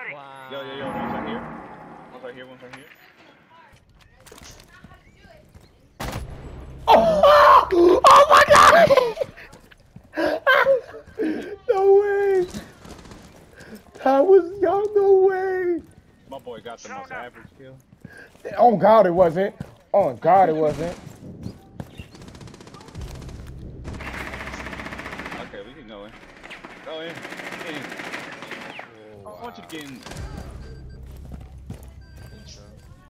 Wow. Yo, one's right here. One's right here, one's right here. Oh! Oh my god! No way! That was y'all, no way! My boy got the most average kill. On God it wasn't. On God it wasn't. Okay, we can go in. Go in. Get in. Oh, I want you to get in.